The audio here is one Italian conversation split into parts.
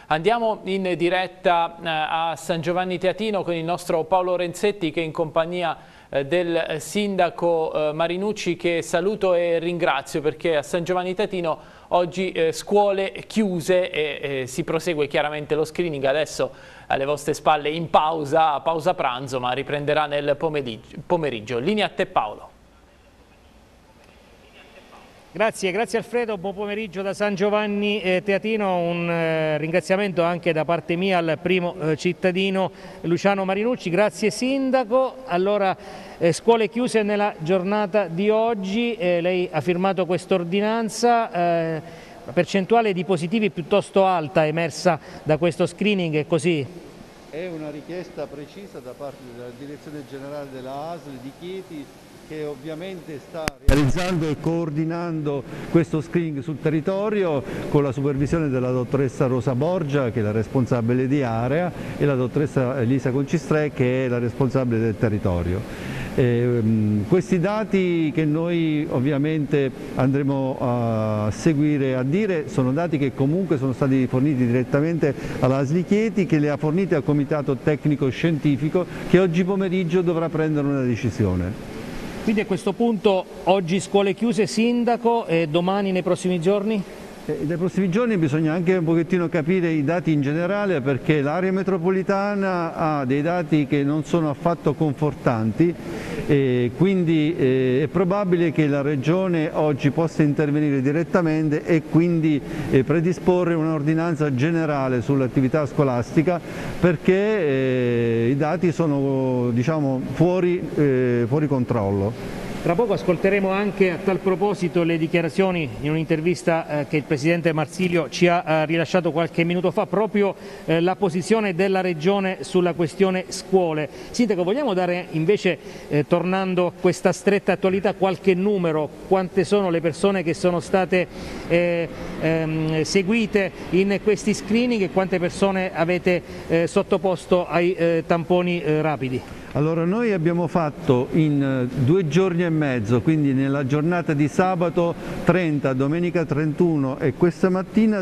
Andiamo in diretta a San Giovanni Teatino con il nostro Paolo Renzetti, che è in compagnia del sindaco Marinucci, che saluto e ringrazio, perché a San Giovanni Teatino oggi scuole chiuse e si prosegue chiaramente lo screening adesso alle vostre spalle in pausa pranzo, ma riprenderà nel pomeriggio. Linea a te, Paolo. Grazie Alfredo, buon pomeriggio da San Giovanni Teatino, un ringraziamento anche da parte mia al primo cittadino Luciano Marinucci. Grazie sindaco. Allora, scuole chiuse nella giornata di oggi, lei ha firmato quest'ordinanza, la percentuale di positivi piuttosto alta emersa da questo screening, è così? È una richiesta precisa da parte della Direzione Generale della ASL di Chieti, che ovviamente sta realizzando e coordinando questo screening sul territorio con la supervisione della dottoressa Rosa Borgia, che è la responsabile di area, e la dottoressa Elisa Concistre, che è la responsabile del territorio. Questi dati che noi ovviamente andremo a seguire e a dire sono dati che comunque sono stati forniti direttamente alla ASL Chieti, che li ha forniti al Comitato Tecnico Scientifico, che oggi pomeriggio dovrà prendere una decisione. Quindi a questo punto oggi scuole chiuse, sindaco, e domani nei prossimi giorni? Nei prossimi giorni bisogna anche un pochettino capire i dati in generale, perché l'area metropolitana ha dei dati che non sono affatto confortanti, e quindi è probabile che la Regione oggi possa intervenire direttamente e quindi predisporre un'ordinanza generale sull'attività scolastica, perché i dati sono, diciamo, fuori controllo. Tra poco ascolteremo anche a tal proposito le dichiarazioni in un'intervista che il Presidente Marsilio ci ha rilasciato qualche minuto fa, proprio la posizione della Regione sulla questione scuole. Sindaco, vogliamo dare invece, tornando a questa stretta attualità, qualche numero? Quante sono le persone che sono state seguite in questi screening e quante persone avete sottoposto ai tamponi rapidi? Allora, noi abbiamo fatto in 2 giorni e mezzo, quindi nella giornata di sabato 30, domenica 31 e questa mattina,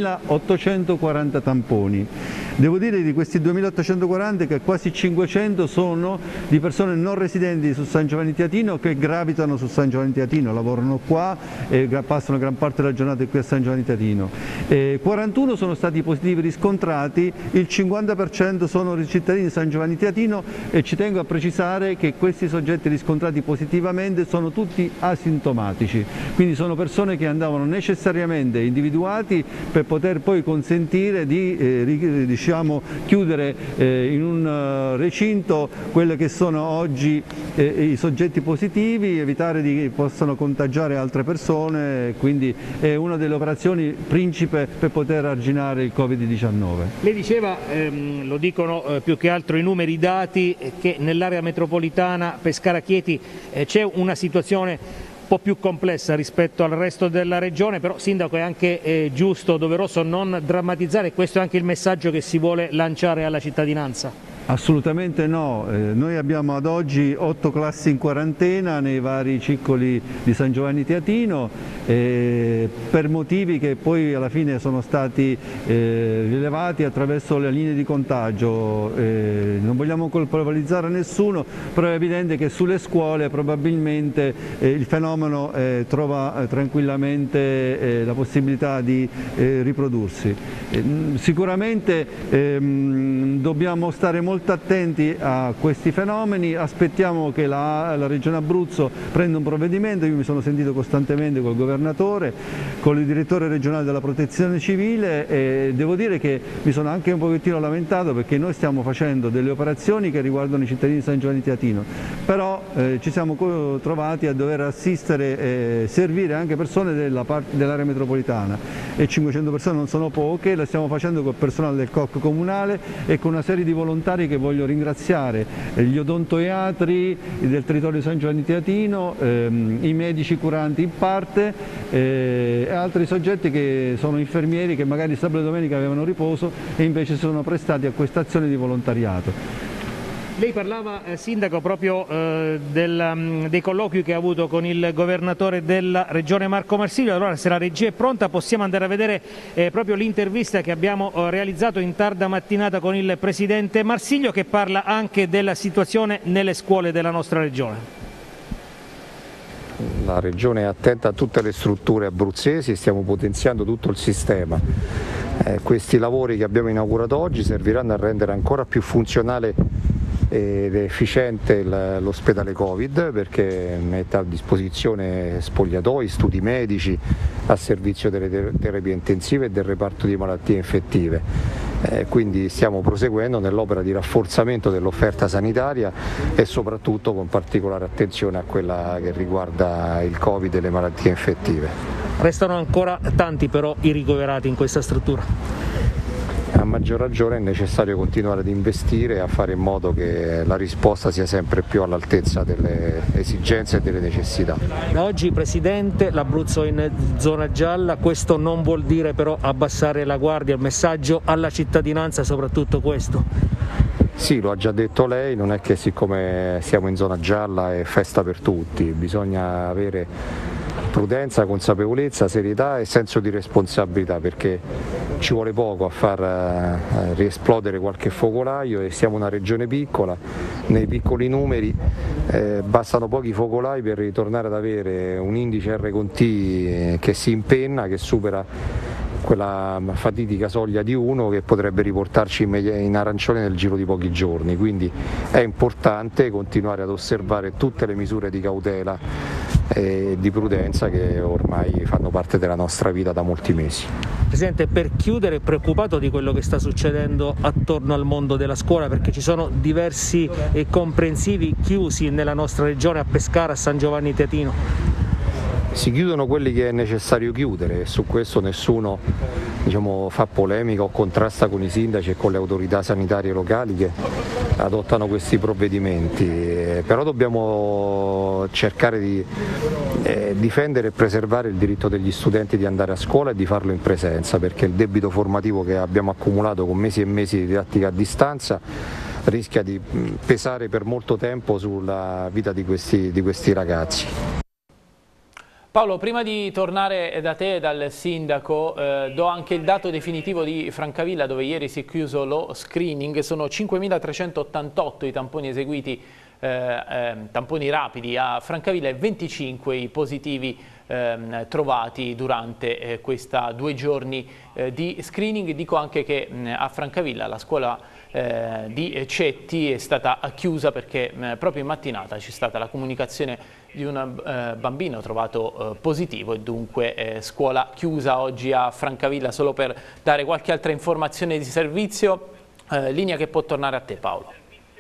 2840 tamponi. Devo dire di questi 2840 che quasi 500 sono di persone non residenti su San Giovanni Teatino, che gravitano su San Giovanni Teatino, lavorano qua e passano gran parte della giornata qui a San Giovanni Teatino. 41 sono stati positivi riscontrati, il 50% sono cittadini di San Giovanni Teatino, e ci tengo a precisare che questi soggetti riscontrati positivamente sono tutti asintomatici, quindi sono persone che andavano necessariamente individuati per poter poi consentire di chiudere in un recinto quelli che sono oggi i soggetti positivi, evitare che possano contagiare altre persone, quindi è una delle operazioni principe per poter arginare il Covid-19. Lei diceva, lo dicono più che altro i numeri, i dati, che nell'area metropolitana Pescara-Chieti c'è una situazione un po' più complessa rispetto al resto della regione, però sindaco è anche giusto, doveroso non drammatizzare, questo è anche il messaggio che si vuole lanciare alla cittadinanza. Assolutamente no, noi abbiamo ad oggi 8 classi in quarantena nei vari circoli di San Giovanni Teatino, per motivi che poi alla fine sono stati rilevati attraverso le linee di contagio. Non vogliamo colpevolizzare nessuno, però è evidente che sulle scuole probabilmente il fenomeno trova tranquillamente la possibilità di riprodursi. Sicuramente dobbiamo stare molto attenti a questi fenomeni, aspettiamo che la Regione Abruzzo prenda un provvedimento. Io mi sono sentito costantemente col governatore, con il direttore regionale della protezione civile, e devo dire che mi sono anche un pochettino lamentato, perché noi stiamo facendo delle operazioni che riguardano i cittadini di San Giovanni Teatino, però ci siamo trovati a dover assistere e servire anche persone dell'area metropolitana, e 500 persone non sono poche. La stiamo facendo col personale del COC comunale e con una serie di volontari che voglio ringraziare, gli odontoiatri del territorio di San Giovanni Teatino, i medici curanti in parte, e altri soggetti che sono infermieri, che magari sabato e domenica avevano riposo e invece si sono prestati a questa azione di volontariato. Lei parlava, Sindaco, proprio dei colloqui che ha avuto con il governatore della regione Marco Marsilio. Allora, se la regia è pronta, possiamo andare a vedere proprio l'intervista che abbiamo realizzato in tarda mattinata con il presidente Marsilio, che parla anche della situazione nelle scuole della nostra regione. La Regione è attenta a tutte le strutture abruzzesi e stiamo potenziando tutto il sistema. Questi lavori che abbiamo inaugurato oggi serviranno a rendere ancora più funzionale ed efficiente l'ospedale Covid, perché mette a disposizione spogliatoi, studi medici a servizio delle terapie intensive e del reparto di malattie infettive. Quindi stiamo proseguendo nell'opera di rafforzamento dell'offerta sanitaria e soprattutto con particolare attenzione a quella che riguarda il Covid e le malattie infettive. Restano ancora tanti però i ricoverati in questa struttura. A maggior ragione è necessario continuare ad investire e a fare in modo che la risposta sia sempre più all'altezza delle esigenze e delle necessità. Da oggi, Presidente, l'Abruzzo è in zona gialla, questo non vuol dire però abbassare la guardia, il messaggio alla cittadinanza è soprattutto questo. Sì, lo ha già detto lei, non è che siccome siamo in zona gialla è festa per tutti, bisogna avere prudenza, consapevolezza, serietà e senso di responsabilità, perché ci vuole poco a far riesplodere qualche focolaio e siamo una regione piccola, nei piccoli numeri bastano pochi focolai per ritornare ad avere un indice R/T che si impenna, che supera quella fatidica soglia di 1 che potrebbe riportarci in arancione nel giro di pochi giorni, quindi è importante continuare ad osservare tutte le misure di cautela e di prudenza che ormai fanno parte della nostra vita da molti mesi. Presidente, per chiudere, è preoccupato di quello che sta succedendo attorno al mondo della scuola, perché ci sono diversi comprensivi chiusi nella nostra regione, a Pescara, a San Giovanni Teatino. Si chiudono quelli che è necessario chiudere e su questo nessuno fa polemica o contrasta con i sindaci e con le autorità sanitarie locali che adottano questi provvedimenti, però dobbiamo cercare di difendere e preservare il diritto degli studenti di andare a scuola e di farlo in presenza, perché il debito formativo che abbiamo accumulato con mesi e mesi di didattica a distanza rischia di pesare per molto tempo sulla vita di questi ragazzi. Paolo, prima di tornare da te, dal sindaco, do anche il dato definitivo di Francavilla, dove ieri si è chiuso lo screening. Sono 5.388 i tamponi eseguiti, tamponi rapidi a Francavilla, e 25 i positivi trovati durante questi 2 giorni di screening. Dico anche che a Francavilla la scuola di Cetti è stata chiusa perché proprio in mattinata c'è stata la comunicazione di un bambino trovato positivo, e dunque scuola chiusa oggi a Francavilla. Solo per dare qualche altra informazione di servizio, linea che può tornare a te, Paolo.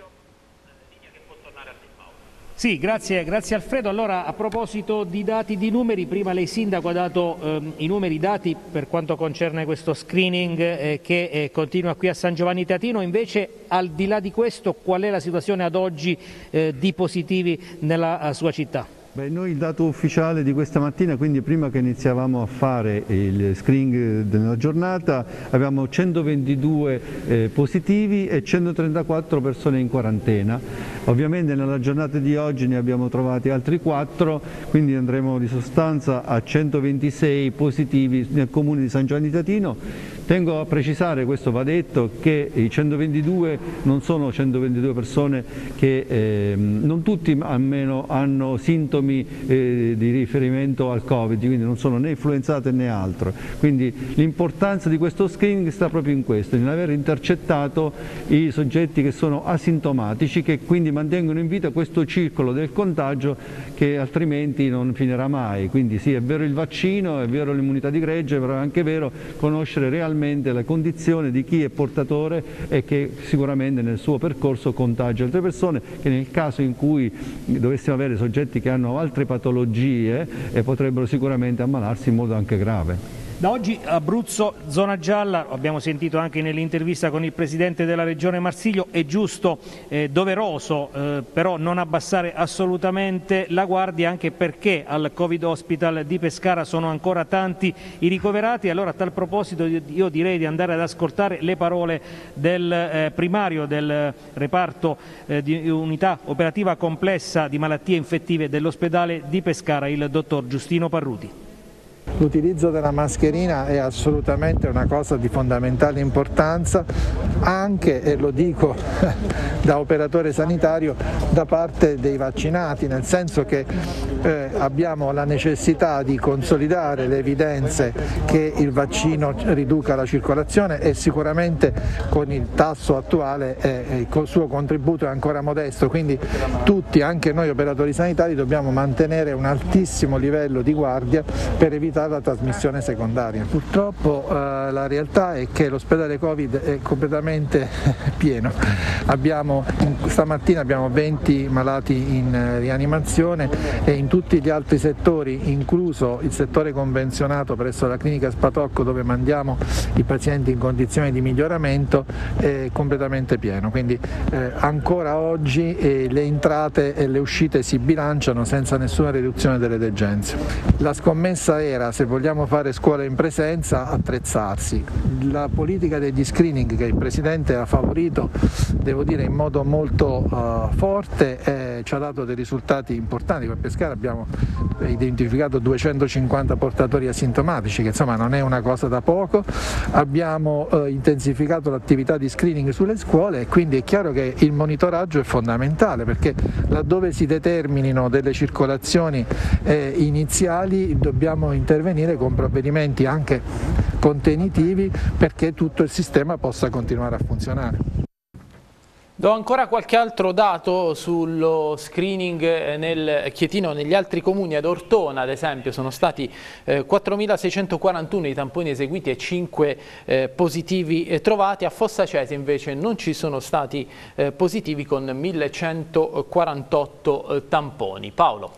Sì, grazie Alfredo. Allora, a proposito di dati, di numeri, prima lei sindaco ha dato i numeri dati per quanto concerne questo screening che continua qui a San Giovanni Teatino. Invece, al di là di questo, qual è la situazione ad oggi di positivi nella sua città? Noi il dato ufficiale di questa mattina, quindi prima che iniziavamo a fare il screening della giornata, abbiamo 122 positivi e 134 persone in quarantena. Ovviamente nella giornata di oggi ne abbiamo trovati altri 4, quindi andremo di sostanza a 126 positivi nel comune di San Giovanni Teatino. Tengo a precisare, questo va detto, che i 122 non sono 122 persone che non tutti almeno hanno sintomi di riferimento al Covid, quindi non sono né influenzate né altro. Quindi l'importanza di questo screening sta proprio in questo, in aver intercettato i soggetti che sono asintomatici, che quindi mantengono in vita questo circolo del contagio che altrimenti non finirà mai. Quindi sì, è vero il vaccino, è vero l'immunità di gregge, però è anche vero conoscere realmente la condizione di chi è portatore e che sicuramente nel suo percorso contagia altre persone, che nel caso in cui dovessimo avere soggetti che hanno altre patologie potrebbero sicuramente ammalarsi in modo anche grave. Da oggi Abruzzo zona gialla, abbiamo sentito anche nell'intervista con il Presidente della Regione Marsiglio, è giusto, doveroso però non abbassare assolutamente la guardia, anche perché al Covid Hospital di Pescara sono ancora tanti i ricoverati. Allora a tal proposito io direi di andare ad ascoltare le parole del primario del reparto di unità operativa complessa di malattie infettive dell'ospedale di Pescara, il dottor Giustino Parruti. L'utilizzo della mascherina è assolutamente una cosa di fondamentale importanza, anche, e lo dico da operatore sanitario, da parte dei vaccinati, nel senso che abbiamo la necessità di consolidare le evidenze che il vaccino riduca la circolazione, e sicuramente con il tasso attuale il suo contributo è ancora modesto, quindi tutti, anche noi operatori sanitari, dobbiamo mantenere un altissimo livello di guardia per evitare la trasmissione secondaria. Purtroppo la realtà è che l'ospedale Covid è completamente pieno. Stamattina abbiamo 20 malati in rianimazione, e in tutti gli altri settori, incluso il settore convenzionato presso la clinica Spatocco, dove mandiamo i pazienti in condizioni di miglioramento, è completamente pieno. Quindi ancora oggi le entrate e le uscite si bilanciano senza nessuna riduzione delle degenze. La scommessa era, se vogliamo fare scuola in presenza, attrezzarsi. La politica degli screening che il Presidente ha favorito, devo dire in modo molto forte, ci ha dato dei risultati importanti. Per Pescara abbiamo identificato 250 portatori asintomatici, che insomma non è una cosa da poco. Abbiamo intensificato l'attività di screening sulle scuole, e quindi è chiaro che il monitoraggio è fondamentale, perché laddove si determinino delle circolazioni iniziali dobbiamo intervenire con provvedimenti anche contenitivi perché tutto il sistema possa continuare a funzionare. Do ancora qualche altro dato sullo screening nel Chietino. Negli altri comuni, ad Ortona ad esempio, sono stati 4.641 i tamponi eseguiti e 5 positivi trovati. A Fossa Cese invece non ci sono stati positivi, con 1.148 tamponi. Paolo.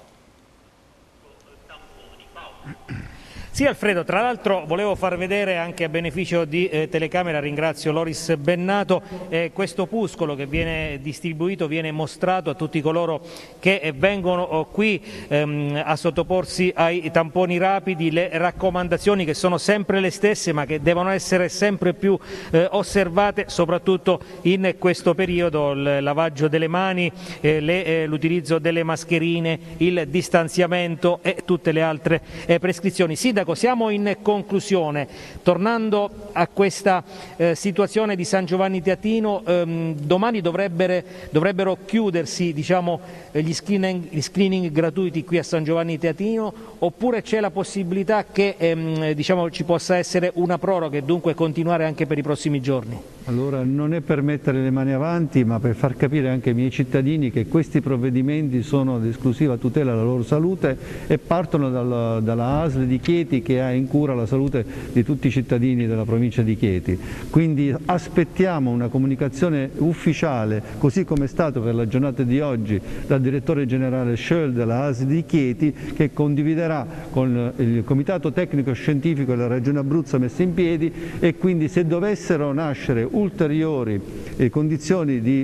Sì Alfredo, tra l'altro volevo far vedere, anche a beneficio di telecamera, ringrazio Loris Bennato, questo opuscolo che viene distribuito, viene mostrato a tutti coloro che vengono qui a sottoporsi ai tamponi rapidi, le raccomandazioni che sono sempre le stesse ma che devono essere sempre più osservate, soprattutto in questo periodo: il lavaggio delle mani, l'utilizzo delle mascherine, il distanziamento e tutte le altre prescrizioni. Sindaco, siamo in conclusione. Tornando a questa situazione di San Giovanni Teatino, domani dovrebbero chiudersi, diciamo, gli screening gratuiti qui a San Giovanni Teatino, oppure c'è la possibilità che diciamo, ci possa essere una proroga e dunque continuare anche per i prossimi giorni? Allora, non è per mettere le mani avanti, ma per far capire anche ai miei cittadini che questi provvedimenti sono di esclusiva tutela della loro salute e partono dalla ASL di Chieti, che ha in cura la salute di tutti i cittadini della provincia di Chieti. Quindi aspettiamo una comunicazione ufficiale, così come è stato per la giornata di oggi dal direttore generale Schöll della ASL di Chieti, che condividerà con il comitato tecnico scientifico della Regione Abruzzo messo in piedi, e quindi se dovessero nascere ulteriori condizioni di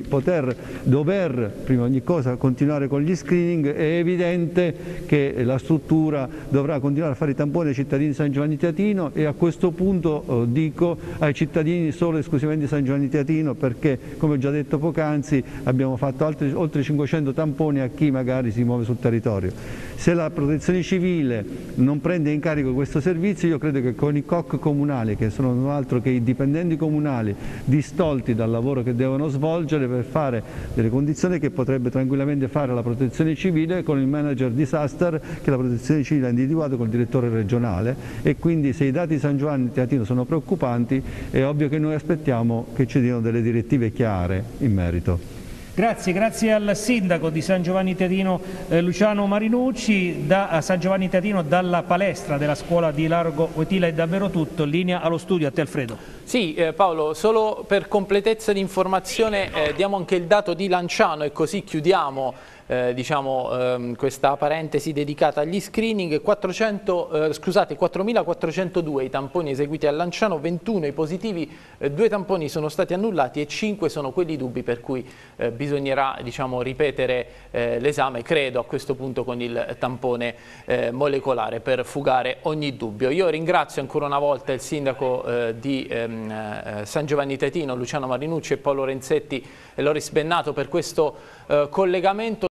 dover prima di ogni cosa continuare con gli screening, è evidente che la struttura dovrà continuare a fare i tamponi ai cittadini di San Giovanni Teatino, e a questo punto dico ai cittadini solo e esclusivamente di San Giovanni Teatino, perché come ho già detto poc'anzi abbiamo fatto oltre 500 tamponi a chi magari si muove sul territorio. Se la protezione civile non prende in carico questo servizio, io credo che con i COC comunali, che sono altro che i dipendenti comunali distolti dal lavoro che devono svolgere per fare delle condizioni che potrebbe tranquillamente fare la protezione civile con il manager disaster che la protezione civile ha individuato col direttore regionale, e quindi se i dati di San Giovanni Teatino sono preoccupanti è ovvio che noi aspettiamo che ci diano delle direttive chiare in merito. Grazie al sindaco di San Giovanni Teatino Luciano Marinucci. Da San Giovanni Teatino, dalla palestra della scuola di Largo Wetila è davvero tutto. Linea allo studio, a te Alfredo. Sì, Paolo, solo per completezza di informazione diamo anche il dato di Lanciano e così chiudiamo questa parentesi dedicata agli screening. 4.402 i tamponi eseguiti a Lanciano, 21 i positivi, 2 tamponi sono stati annullati e 5 sono quelli dubbi, per cui bisognerà ripetere l'esame, credo, a questo punto con il tampone molecolare per fugare ogni dubbio. Io ringrazio ancora una volta il sindaco di San Giovanni Teatino, Luciano Marinucci, e Paolo Renzetti e Loris Bennato per questo collegamento.